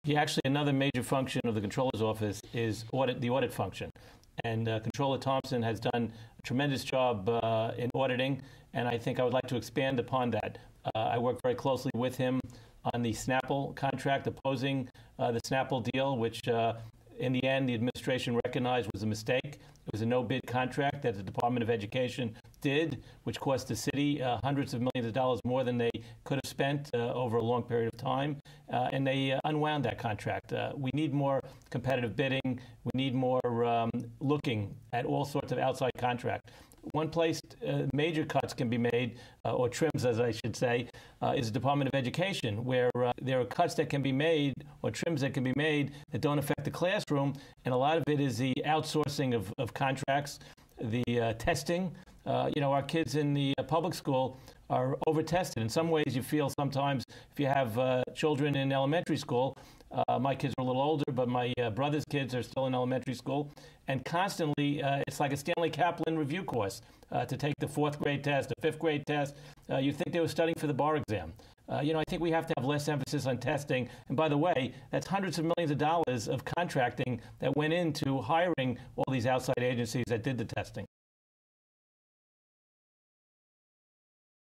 Yeah, actually, another major function of the Controller's Office is the audit function. And Controller Thompson has done a tremendous job in auditing, and I think I would like to expand upon that. I work very closely with him on the Snapple contract, opposing the Snapple deal, which in the end the administration recognized was a mistake. It was a no-bid contract that the Department of Education did, which cost the city hundreds of millions of dollars more than they could have spent over a long period of time, and they unwound that contract. We need more competitive bidding. We need more looking at all sorts of outside contract. One place major cuts can be made, or trims, as I should say, is the Department of Education, where there are cuts that can be made, or trims that can be made, that don't affect the classroom, and a lot of it is the outsourcing of contracts, the testing. Our kids in the public school are over-tested. In some ways, you feel sometimes if you have children in elementary school, my kids are a little older, but my brother's kids are still in elementary school. And constantly, it's like a Stanley Kaplan review course to take the fourth grade test, the fifth grade test. You'd think they were studying for the bar exam. I think we have to have less emphasis on testing. And by the way, that's hundreds of millions of dollars of contracting that went into hiring all these outside agencies that did the testing.